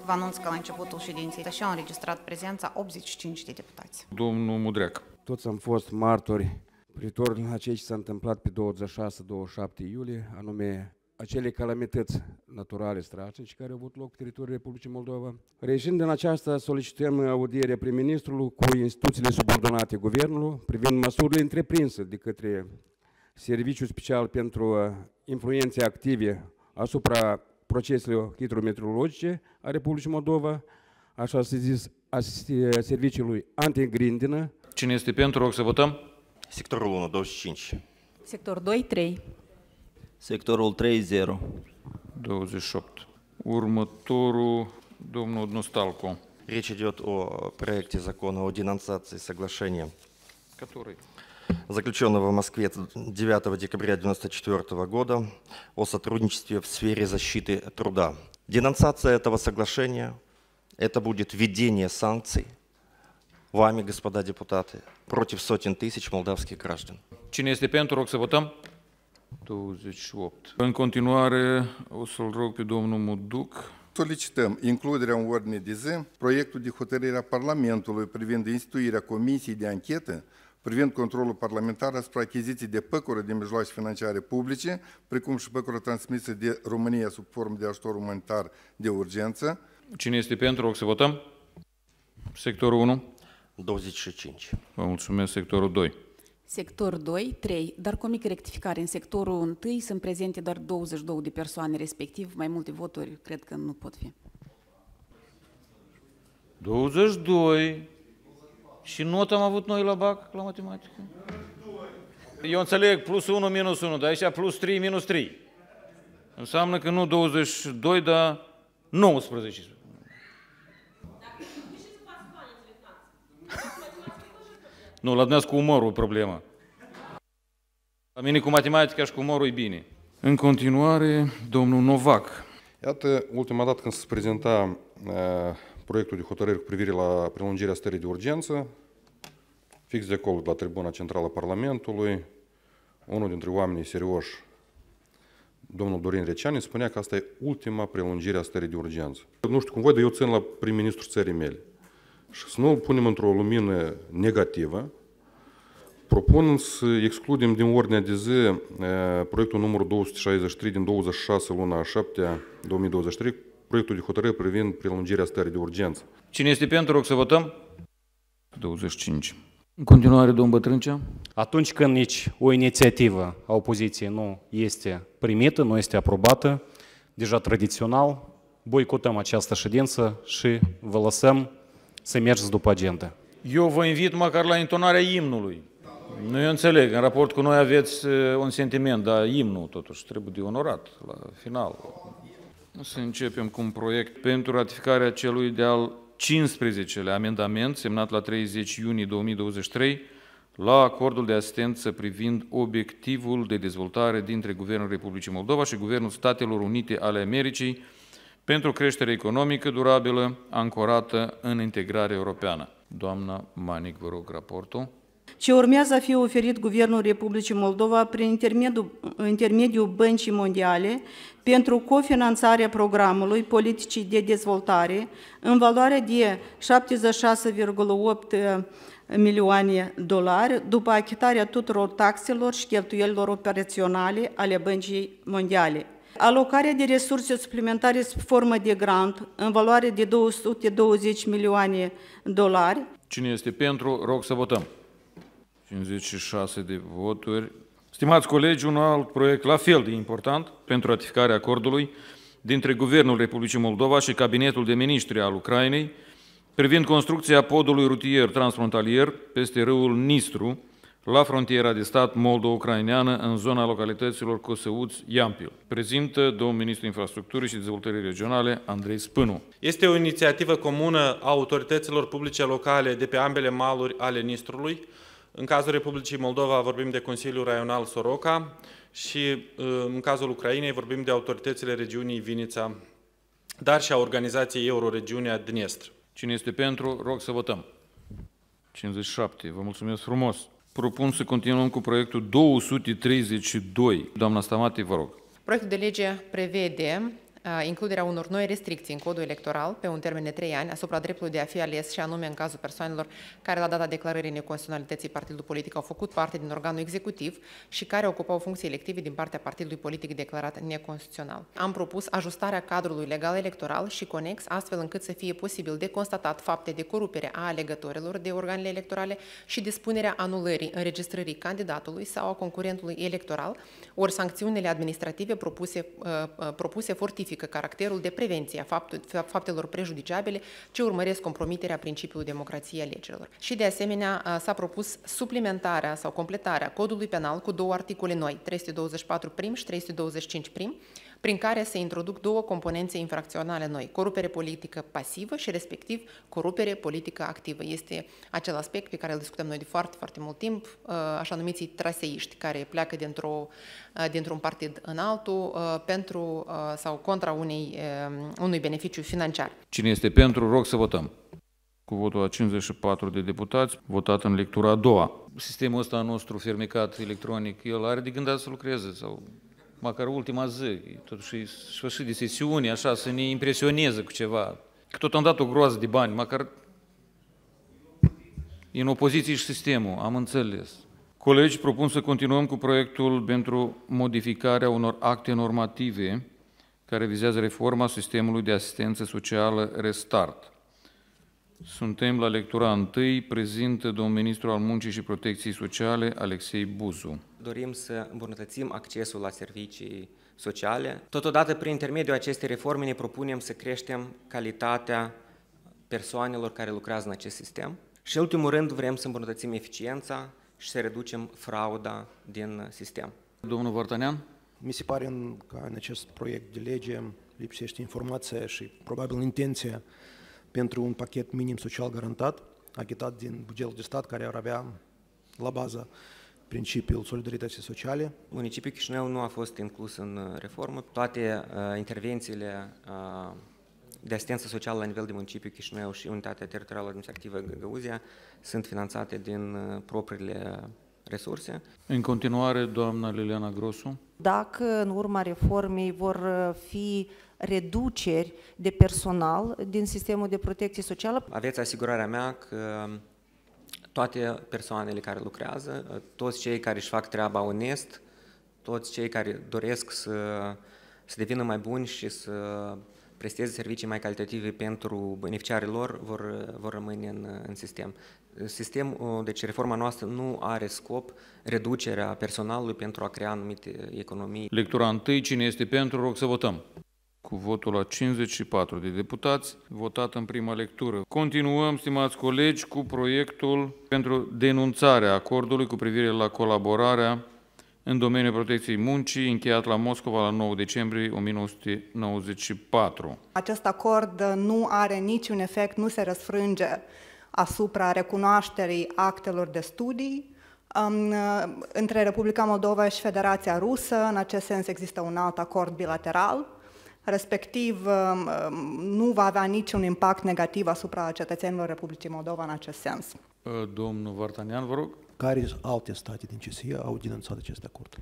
Vă anunț că la începutul ședinței și-au înregistrat prezența 85 de deputați. Domnul Mudreac. Toți am fost martori privitor la ceea ce s-a întâmplat pe 26-27 iulie, anume acele calamități naturale strașnice care au avut loc pe teritoriul Republicii Moldova. Reieșind din aceasta, solicităm audierea prim-ministrului cu instituțiile subordonate guvernului privind măsurile întreprinse de către Serviciul Special pentru influențe active asupra proceselor hidrometeorologice a Republicii Moldova, așa să zis, a serviciului antigrindină. Cine este pentru, rog să votăm. Sectorul 1, 25. Sector 2, 3. Sectorul 3, 0. 28. Урматору, домнул Nostalco. Речь идет о проекте закона о денонсации соглашения, Который? заключенного в Москве 9 декабря 1994 года о сотрудничестве в сфере защиты труда. Денонсация этого соглашения – это будет введение санкций вами, господа депутаты, против сотен тысяч молдавских граждан. Cine este pentru, rog să votăm. 28. În continuare, o să-l rog pe domnul Muduc. Solicităm includerea în ordine de zi proiectul de hotărâre a Parlamentului privind instituirea Comisiei de Anchetă privind controlul parlamentar asupra achiziției de păcură de mijloace financiare publice, precum și păcură transmisă de România sub formă de ajutor umanitar de urgență. Cine este pentru, rog să votăm. Sectorul 1. 25. Vă mulțumesc. Sectorul 2. Sector 2, 3. Dar cu o mică rectificare. În sectorul 1 sunt prezente doar 22 de persoane, respectiv mai multe voturi cred că nu pot fi. 22. Și notă am avut noi la BAC, la matematică? Eu înțeleg plus 1 minus 1, dar aici plus 3 minus 3. Înseamnă că nu 22, dar 19. Nu, la dumneavoastră cu umorul e problema. La mine cu matematica și cu umorul e bine. În continuare, domnul Novac. Iată, ultima dată când se prezenta proiectul de hotărâre cu privire la prelungirea stării de urgență, fix de acolo, de la tribuna centrală a Parlamentului, unul dintre oamenii serioși, domnul Dorin Receani, spunea că asta e ultima prelungire a stării de urgență. Nu știu cum voi, dar eu țin la prim-ministrul țării mele. Și să nu punem într-o lumină negativă, propun să excludem din ordinea de zi proiectul numărul 263 din 26 luna a 7-a 2023, proiectul de hotărâre privind prelungirea stării de urgență. Cine este pentru, rog să votăm? 25. În continuare, domnul Bătrâncea. Atunci când nici o inițiativă a opoziției nu este primită, nu este aprobată, deja tradițional, boicotăm această ședință și vă lăsăm să mergeți după agenda. Eu vă invit măcar la intonarea imnului. Nu, eu înțeleg, în raport cu noi aveți un sentiment, dar imnul totuși trebuie de onorat la final. Să începem cu un proiect pentru ratificarea celui de-al 15-lea amendament semnat la 30 iunie 2023 la acordul de asistență privind obiectivul de dezvoltare dintre Guvernul Republicii Moldova și Guvernul Statelor Unite ale Americii pentru creștere economică durabilă ancorată în integrare europeană. Doamna Manic, vă rog raportul. Ce urmează a fi oferit Guvernul Republicii Moldova prin intermediul Băncii Mondiale pentru cofinanțarea programului politicii de dezvoltare în valoare de 76,8 milioane $, după achitarea tuturor taxelor și cheltuielilor operaționale ale Băncii Mondiale. Alocarea de resurse suplimentare sub formă de grant în valoare de 220 milioane $. Cine este pentru, rog să votăm. 56 de voturi. Stimați colegi, un alt proiect la fel de important pentru ratificarea acordului dintre Guvernul Republicii Moldova și Cabinetul de Ministri al Ucrainei privind construcția podului rutier transfrontalier peste râul Nistru la frontiera de stat moldo-ucraineană în zona localităților Cosăuț-Iampil. Prezintă domnul ministru Infrastructurii și Dezvoltării Regionale, Andrei Spânu. Este o inițiativă comună a autorităților publice locale de pe ambele maluri ale Nistrului. În cazul Republicii Moldova vorbim de Consiliul Raional Soroca și în cazul Ucrainei vorbim de autoritățile regiunii Vinița, dar și a organizației Euroregiunea Dnestr. Cine este pentru, rog să votăm. 57. Vă mulțumesc frumos. Propun să continuăm cu proiectul 232. Doamna Stamati, vă rog. Proiectul de lege prevede includerea unor noi restricții în codul electoral pe un termen de 3 ani asupra dreptului de a fi ales și anume în cazul persoanelor care la data declarării neconstituționalității partidului politic au făcut parte din organul executiv și care ocupau funcții elective din partea partidului politic declarat neconstituțional. Am propus ajustarea cadrului legal electoral și conex astfel încât să fie posibil de constatat fapte de corupere a alegătorilor de organele electorale și dispunerea anulării înregistrării candidatului sau a concurentului electoral, ori sancțiunile administrative propuse fortifică caracterul de prevenție a faptelor prejudiciabile ce urmăresc compromiterea principiului democrației alegerilor. Și de asemenea s-a propus suplimentarea sau completarea codului penal cu 2 articole noi, 324 prim și 325 prim, prin care se introduc 2 componențe infracționale noi, corupere politică pasivă și respectiv corupere politică activă. Este acel aspect pe care îl discutăm noi de foarte, foarte mult timp, așa numiții traseiști, care pleacă dintr-un partid în altul pentru sau contra unui beneficiu financiar. Cine este pentru, rog să votăm. Cu votul a 54 de deputați, votat în lectura a doua. Sistemul ăsta nostru fermecat electronic, el are de gândit să lucreze sau măcar ultima zi, totuși sfârșit de sesiune, așa, să ne impresioneze cu ceva. Că tot am dat o groază de bani, măcar în opoziție și sistemul, am înțeles. Colegi, propun să continuăm cu proiectul pentru modificarea unor acte normative care vizează reforma sistemului de asistență socială Restart. Suntem la lectura 1, prezintă domnul ministru al Muncii și Protecției Sociale, Alexei Buzu. Dorim să îmbunătățim accesul la servicii sociale. Totodată, prin intermediul acestei reforme, ne propunem să creștem calitatea persoanelor care lucrează în acest sistem. Și, în ultimul rând, vrem să îmbunătățim eficiența și să reducem frauda din sistem. Domnul Vartanian? Mi se pare că în acest proiect de lege lipsește informația și probabil intenția pentru un pachet minim social garantat, achitat din bugetul de stat, care ar avea la bază principiul solidarității sociale. Municipiul Chișinău nu a fost inclus în reformă. Toate intervențiile de asistență socială la nivel de municipiu Chișinău și Unitatea Teritorială Administrativă Găgăuzia sunt finanțate din propriile resurse. În continuare, doamna Liliana Grosu. Dacă în urma reformei vor fi reduceri de personal din sistemul de protecție socială? Aveți asigurarea mea că toate persoanele care lucrează, toți cei care își fac treaba onest, toți cei care doresc să devină mai buni și să presteze servicii mai calitative pentru beneficiarii lor, vor rămâne în sistem. Deci reforma noastră nu are scop reducerea personalului pentru a crea anumite economii. Lectura 1, cine este pentru, rog să votăm. Cu votul la 54 de deputați, votat în prima lectură. Continuăm, stimați colegi, cu proiectul pentru denunțarea acordului cu privire la colaborarea în domeniul protecției muncii, încheiat la Moscova la 9 decembrie 1994. Acest acord nu are niciun efect, nu se răsfrânge asupra recunoașterii actelor de studii între Republica Moldova și Federația Rusă. În acest sens există un alt acord bilateral, respectiv nu va avea niciun impact negativ asupra cetățenilor Republicii Moldova în acest sens. Domnul Vartanian, vă rog. Care alte state din CSI au denunțat acest acord?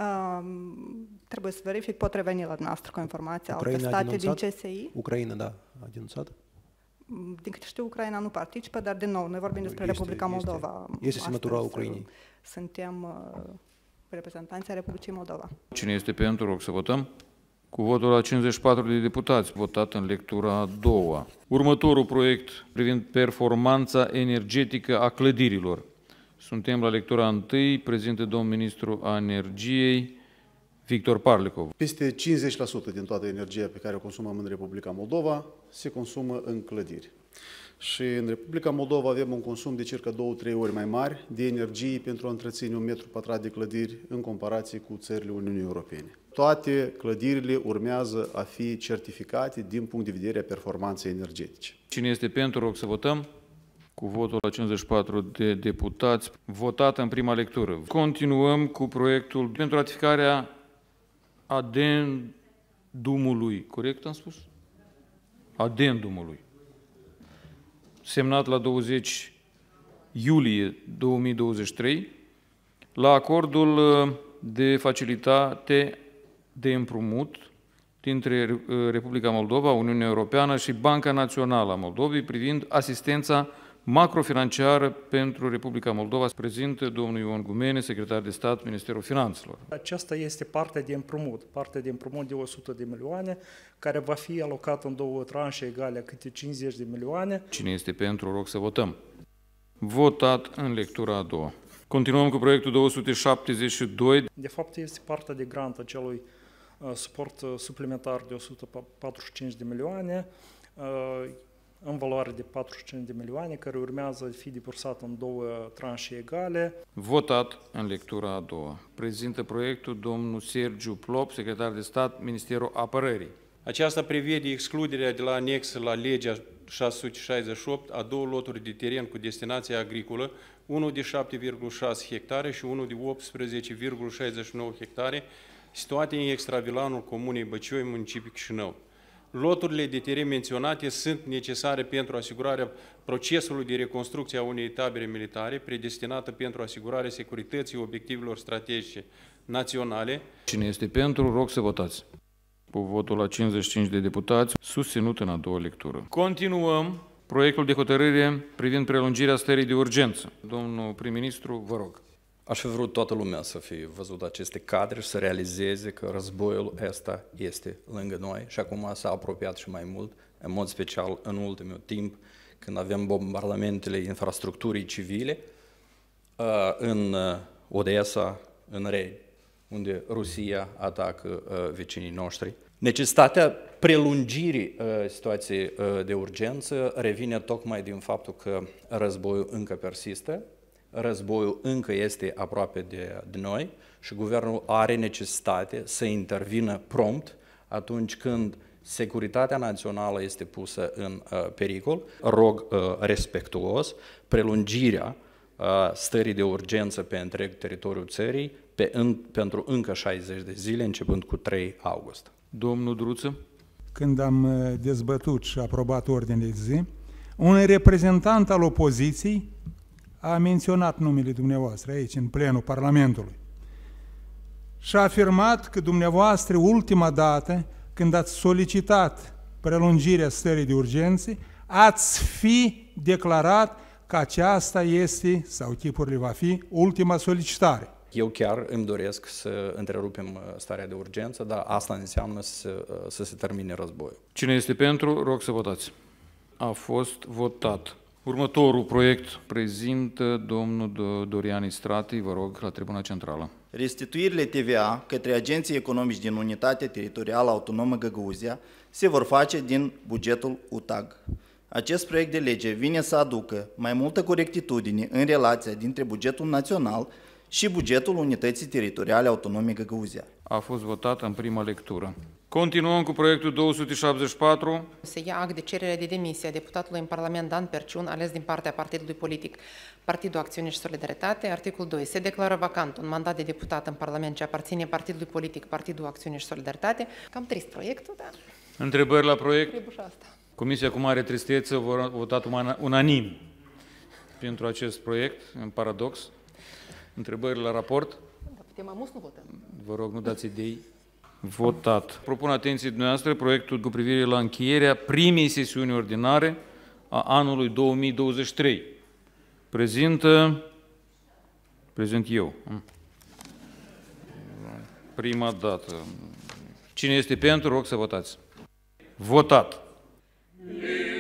Trebuie să verific, pot reveni la dumneavoastră cu informația. Alte state din CSI? Ucraina, da, a denunțat? Din câte știu, Ucraina nu participă, dar din nou, noi vorbim despre Republica Moldova. Este semnătura Ucrainei. Suntem reprezentanții Republicii Moldova. Cine este pentru, rog să votăm. Cu votul la 54 de deputați, votat în lectura a doua. Următorul proiect privind performanța energetică a clădirilor. Suntem la lectura 1, prezintă domnul ministru a Energiei, Victor Parlicov. Peste 50% din toată energia pe care o consumăm în Republica Moldova se consumă în clădiri. Și în Republica Moldova avem un consum de circa 2-3 ori mai mare de energie pentru a întreține un metru pătrat de clădiri în comparație cu țările Uniunii Europene. Toate clădirile urmează a fi certificate din punct de vedere a performanței energetice. Cine este pentru, rog să votăm. Cu votul la 54 de deputați, votat în prima lectură. Continuăm cu proiectul pentru ratificarea adendumului. Corect am spus? Adendumului. Semnat la 20 iulie 2023 la acordul de facilitate de împrumut dintre Republica Moldova, Uniunea Europeană și Banca Națională a Moldovei privind asistența macrofinanciară pentru Republica Moldova. Prezintă domnul Ion Gumene, secretar de stat, Ministerul Finanțelor. Aceasta este partea de împrumut de 100 de milioane, care va fi alocat în două tranșe egale câte 50 de milioane. Cine este pentru, rog să votăm. Votat în lectura a doua. Continuăm cu proiectul 272. De fapt, este partea de grant a celui suport suplimentar de 145 de milioane, în valoare de 45 de milioane, care urmează fi depursat în două tranșe egale. Votat în lectura a doua. Prezintă proiectul domnul Sergiu Plop, secretar de stat, Ministerul Apărării. Aceasta prevede excluderea de la anexă la legea 668 a două loturi de teren cu destinație agricolă, unul de 7,6 hectare și unul de 18,69 hectare, situate în extravilanul Comunei Băcioi, municipiul Chișinău. Loturile de teren menționate sunt necesare pentru asigurarea procesului de reconstrucție a unei tabere militare predestinată pentru asigurarea securității obiectivelor strategice naționale. Cine este pentru, rog să votați. Cu votul la 55 de deputați, susținut în a doua lectură. Continuăm proiectul de hotărâre privind prelungirea stării de urgență. Domnul prim-ministru, vă rog. Aș fi vrut toată lumea să fie văzut aceste cadre și să realizeze că războiul ăsta este lângă noi și acum s-a apropiat și mai mult, în mod special în ultimul timp, când avem bombardamentele infrastructurii civile în Odessa, în Reni, unde Rusia atacă vecinii noștri. Necesitatea prelungirii situației de urgență revine tocmai din faptul că războiul încă persistă, războiul încă este aproape de noi și guvernul are necesitate să intervină prompt atunci când securitatea națională este pusă în pericol. Rog respectuos prelungirea stării de urgență pe întreg teritoriul țării pentru încă 60 de zile, începând cu 3 august. Domnul Druță? Când am dezbătut și aprobat ordinea de zi, un reprezentant al opoziției a menționat numele dumneavoastră aici, în plenul Parlamentului, și a afirmat că dumneavoastră, ultima dată, când ați solicitat prelungirea stării de urgență, ați fi declarat că aceasta este, sau tipurile va fi, ultima solicitare. Eu chiar îmi doresc să întrerupem starea de urgență, dar asta înseamnă să se termine războiul. Cine este pentru, rog să votați. A fost votat. Următorul proiect prezintă domnul Dorian Istrati, vă rog, la Tribuna Centrală. Restituirile TVA către agenții economici din Unitatea Teritorială Autonomă Găgăuzia se vor face din bugetul UTAG. Acest proiect de lege vine să aducă mai multă corectitudine în relația dintre bugetul național și bugetul Unității Teritoriale Autonome Găgăuzia. A fost votat în prima lectură. Continuăm cu proiectul 274. Se ia act de cerere de demisie a deputatului în Parlament Dan Perciun, ales din partea partidului politic Partidul Acțiune și Solidaritate. Articol 2. Se declară vacant un mandat de deputat în Parlament ce aparține partidului politic Partidul Acțiune și Solidaritate. Cam trist proiectul, dar... Întrebări la proiect? Asta. Comisia cu mare tristețe a votat unanim pentru acest proiect, în paradox. Întrebări la raport? Da, putem amus, nu votăm. Vă rog, nu dați idei. Votat. Propun atenției dumneavoastră proiectul cu privire la încheierea primei sesiuni ordinare a anului 2023. Prezint eu. Prima dată. Cine este pentru, rog să votați. Votat.